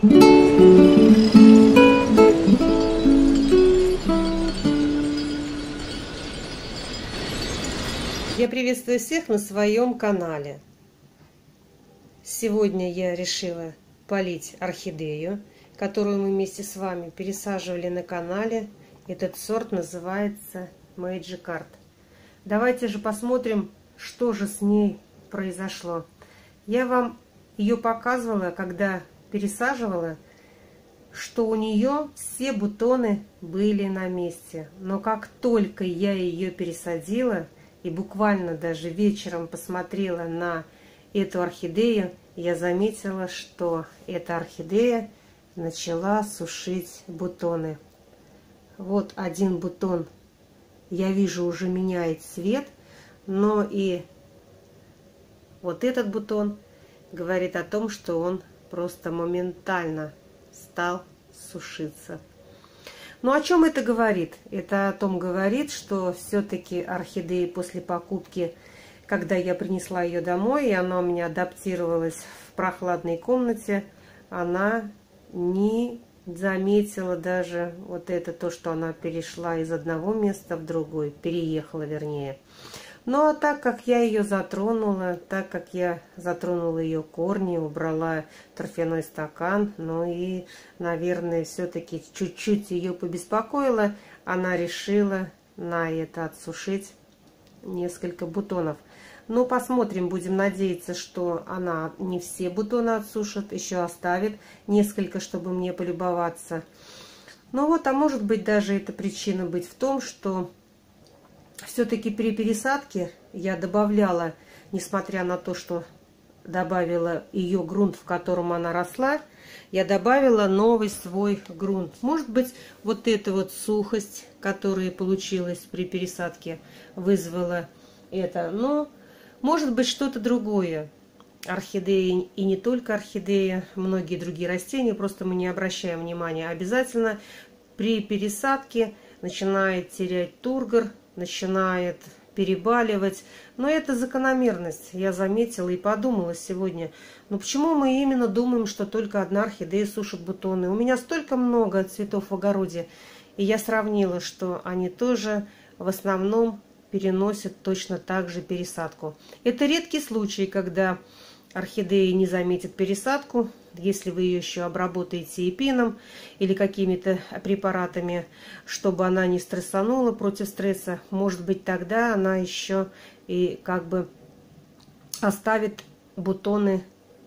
Я приветствую всех на своем канале. Сегодня я решила полить орхидею, которую мы вместе с вами пересаживали на канале. Этот сорт называется Magic Art. Давайте же посмотрим, что же с ней произошло. Я вам ее показывала, когда пересаживала, что у нее все бутоны были на месте. Но как только я ее пересадила и буквально даже вечером посмотрела на эту орхидею, я заметила, что эта орхидея начала сушить бутоны. Вот один бутон, я вижу, уже меняет цвет, но и вот этот бутон говорит о том, что он просто моментально стал сушиться. Ну, о чем это говорит? Это о том говорит, что все-таки орхидеи после покупки, когда я принесла ее домой, и она у меня адаптировалась в прохладной комнате, она не заметила даже вот это, то, что она перешла из одного места в другой, переехала вернее. Ну, а так как я ее затронула, ее корни, убрала торфяной стакан, ну и, наверное, все-таки чуть-чуть ее побеспокоила, она решила на это отсушить несколько бутонов. Ну, посмотрим, будем надеяться, что она не все бутоны отсушит, еще оставит несколько, чтобы мне полюбоваться. Ну вот, а может быть даже эта причина быть в том, что все-таки при пересадке я добавляла, несмотря на то, что добавила ее грунт, в котором она росла, я добавила новый свой грунт. Может быть, вот эта вот сухость, которая получилась при пересадке, вызвала это. Но может быть что-то другое. Орхидеи, и не только орхидеи, многие другие растения, просто мы не обращаем внимания. Обязательно при пересадке начинает терять тургор, начинает перебаливать. Но это закономерность, я заметила и подумала сегодня. Но почему мы именно думаем, что только одна орхидея сушит бутоны? У меня столько много цветов в огороде. И я сравнила, что они тоже в основном переносят точно так же пересадку. Это редкий случай, когда орхидея не заметит пересадку, если вы ее еще обработаете эпином или какими-то препаратами, чтобы она не стрессанула против стресса. Может быть, тогда она еще и как бы оставит бутоны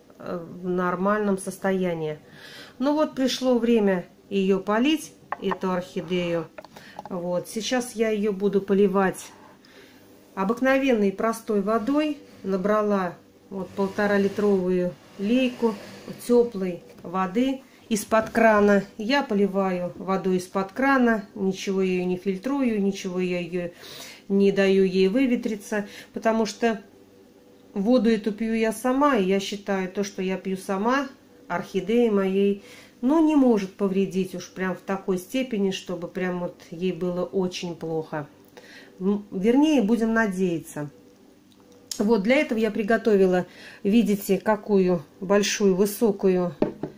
в нормальном состоянии. Ну вот, пришло время ее полить, эту орхидею. Вот, сейчас я ее буду поливать обыкновенной простой водой. Набрала вот 1,5-литровую лейку теплой воды из-под крана. Я поливаю водой из-под крана, ничего ее не фильтрую, ничего я ее не даю ей выветриться, потому что воду эту пью я сама, и я считаю, то, что я пью сама, орхидеи моей, но не может повредить уж прям в такой степени, чтобы прям вот ей было очень плохо. Вернее, будем надеяться. Вот для этого я приготовила, видите, какую большую высокую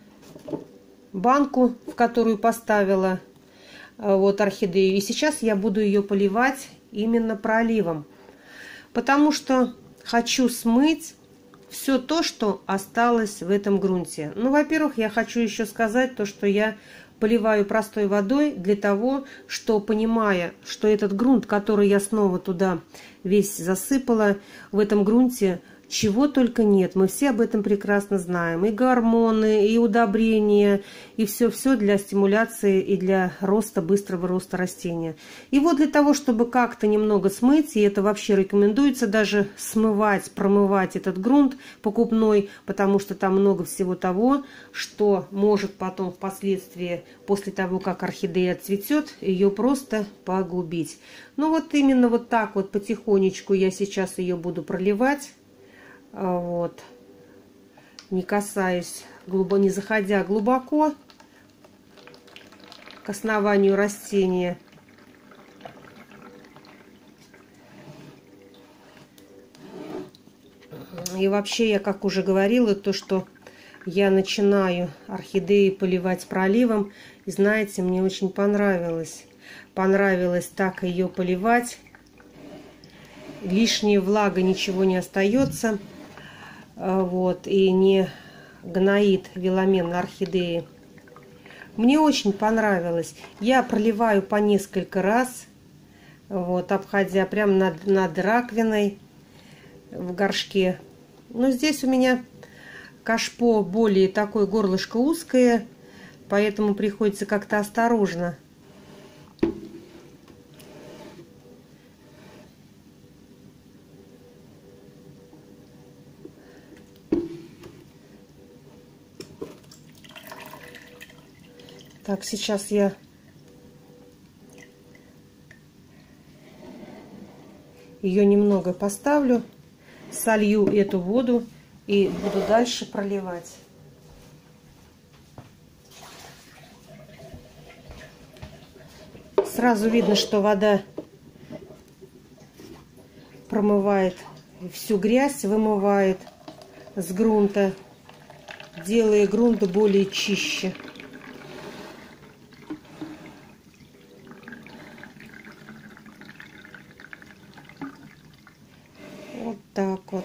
банку, в которую поставила вот орхидею. И сейчас я буду ее поливать именно проливом, потому что хочу смыть все то, что осталось в этом грунте. Ну, во-первых, я хочу еще сказать то, что я поливаю простой водой для того, что, понимая, что этот грунт, который я снова туда весь засыпала, в этом грунте чего только нет. Мы все об этом прекрасно знаем. И гормоны, и удобрения, и все-все для стимуляции и для роста, быстрого роста растения. И вот для того, чтобы как-то немного смыть, и это вообще рекомендуется даже смывать, промывать этот грунт покупной, потому что там много всего того, что может потом впоследствии, после того, как орхидея цветет, ее просто погубить. Ну вот именно вот так вот потихонечку я сейчас ее буду проливать. Вот, не касаясь, не заходя глубоко к основанию растения. И вообще, я как уже говорила, то, что я начинаю орхидеи поливать проливом. И знаете, мне очень понравилось. Понравилось так ее поливать. Лишняя влага, ничего не остается. Вот, и не гноит веломен на орхидеи. Мне очень понравилось. Я проливаю по несколько раз, вот, обходя прямо над раковиной в горшке. Но здесь у меня кашпо более такое горлышко узкое, поэтому приходится как-то осторожно. Так, сейчас я ее немного поставлю, солью эту воду и буду дальше проливать. Сразу видно, что вода промывает всю грязь, вымывает с грунта, делая грунт более чище. Вот так вот.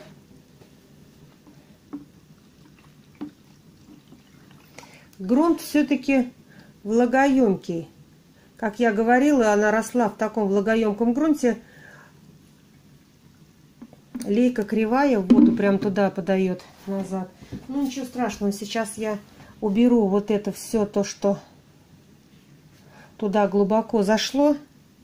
Грунт все-таки влагоемкий. Как я говорила, она росла в таком влагоемком грунте. Лейка кривая, воду прям туда подает назад. Ну ничего страшного, сейчас я уберу вот это все то, что туда глубоко зашло.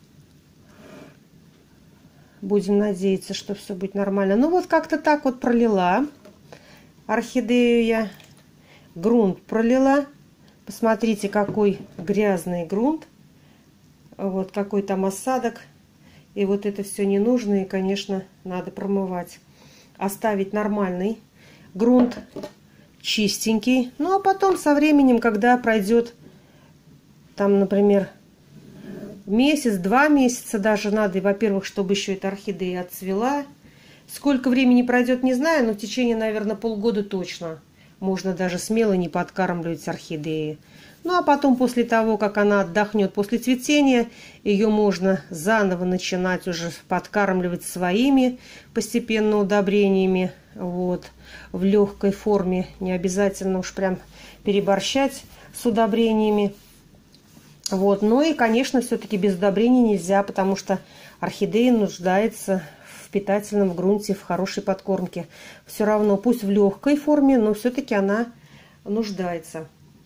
Будем надеяться, что все будет нормально. Ну вот как-то так вот пролила орхидею я. Грунт пролила. Посмотрите, какой грязный грунт. Вот какой там осадок. И вот это все не нужно. И, конечно, надо промывать. Оставить нормальный грунт. Чистенький. Ну, а потом со временем, когда пройдет там, например, месяц, 2 месяца даже надо, во-первых, чтобы еще эта орхидея отцвела. Сколько времени пройдет, не знаю, но в течение, наверное, полгода точно. Можно даже смело не подкармливать орхидеи. Ну, а потом, после того, как она отдохнет после цветения, ее можно заново начинать уже подкармливать своими постепенно удобрениями. Вот, в легкой форме. Не обязательно уж прям переборщать с удобрениями. Вот, ну и, конечно, все-таки без удобрений нельзя, потому что орхидея нуждается в питательном грунте, в хорошей подкормке. Все равно, пусть в легкой форме, но все-таки она нуждается.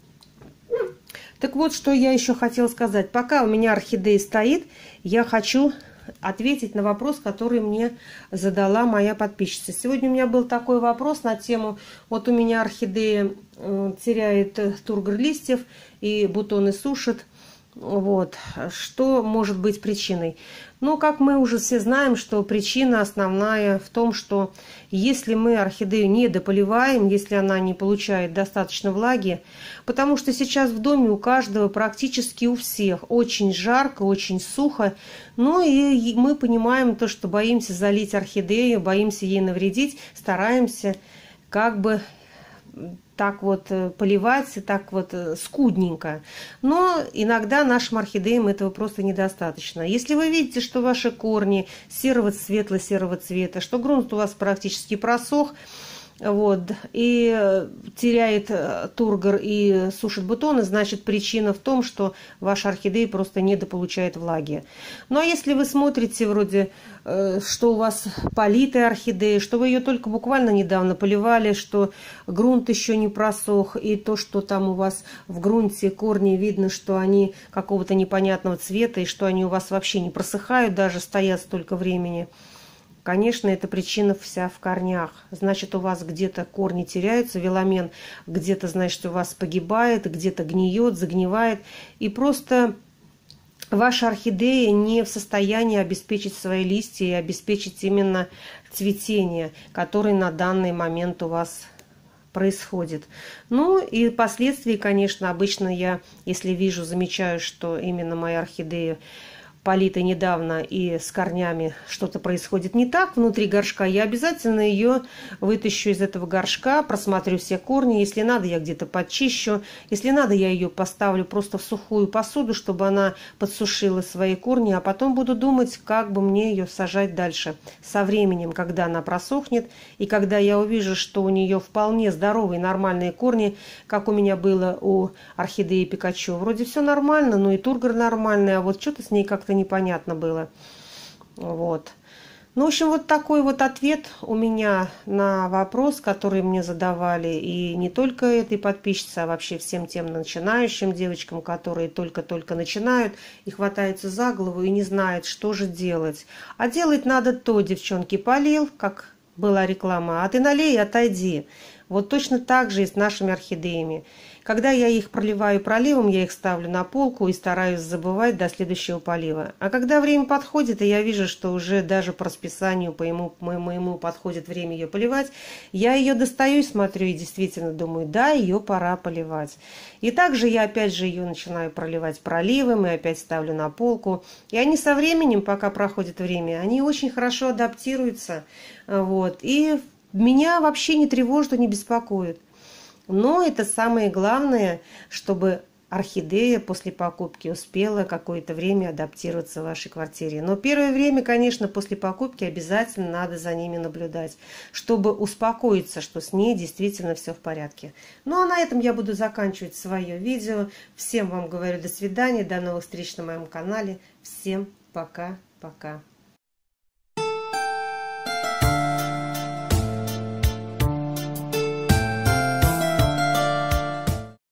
Так вот, что я еще хотела сказать. Пока у меня орхидея стоит, я хочу ответить на вопрос, который мне задала моя подписчица. Сегодня у меня был такой вопрос на тему, вот у меня орхидея теряет тургор листьев и бутоны сушат. Вот, что может быть причиной? Ну, как мы уже все знаем, что причина основная в том, что если мы орхидею не дополиваем, если она не получает достаточно влаги, потому что сейчас в доме у каждого, практически у всех, очень жарко, очень сухо, ну и мы понимаем то, что боимся залить орхидею, боимся ей навредить, стараемся как бы так вот поливать, так вот скудненько. Но иногда нашим орхидеям этого просто недостаточно. Если вы видите, что ваши корни светло-серого цвета, что грунт у вас практически просох, вот, и теряет тургор и сушит бутоны, значит, причина в том, что ваша орхидея просто недополучает влаги. Ну, а если вы смотрите вроде, что у вас политая орхидея, что вы ее только буквально недавно поливали, что грунт еще не просох, и то, что там у вас в грунте корни видно, что они какого-то непонятного цвета, и что они у вас вообще не просыхают, даже стоят столько времени, конечно, эта причина вся в корнях. Значит, у вас где-то корни теряются, веломен где-то, значит, у вас погибает, где-то гниет, загнивает. И просто ваша орхидея не в состоянии обеспечить свои листья и обеспечить именно цветение, которое на данный момент у вас происходит. Ну и впоследствии, конечно, обычно я, если вижу, замечаю, что именно моя орхидея полита недавно и с корнями что-то происходит не так внутри горшка, я обязательно ее вытащу из этого горшка, просмотрю все корни. Если надо, я где-то подчищу. Если надо, я ее поставлю просто в сухую посуду, чтобы она подсушила свои корни, а потом буду думать, как бы мне ее сажать дальше. Со временем, когда она просохнет, и когда я увижу, что у нее вполне здоровые, нормальные корни, как у меня было у орхидеи Пикачу. Вроде все нормально, но и тургор нормальный, а вот что-то с ней как-то непонятно было. Вот. Ну, в общем, вот такой вот ответ у меня на вопрос, который мне задавали. И не только этой подписчице, а вообще всем тем начинающим девочкам, которые только-только начинают и хватаются за голову и не знают, что же делать. А делать надо то, девчонки, полил, как была реклама, а ты налей и отойди. Вот точно так же и с нашими орхидеями. Когда я их проливаю проливом, я их ставлю на полку и стараюсь забывать до следующего полива. А когда время подходит, и я вижу, что уже даже по расписанию моему подходит время ее поливать, я ее достаю и смотрю, и действительно думаю, да, ее пора поливать. И также я опять же ее начинаю проливать проливом, и опять ставлю на полку. И они со временем, пока проходит время, они очень хорошо адаптируются. Вот. И меня вообще не тревожит, не беспокоит. Но это самое главное, чтобы орхидея после покупки успела какое-то время адаптироваться в вашей квартире. Но первое время, конечно, после покупки обязательно надо за ними наблюдать, чтобы успокоиться, что с ней действительно все в порядке. Ну а на этом я буду заканчивать свое видео. Всем вам говорю до свидания, до новых встреч на моем канале. Всем пока-пока.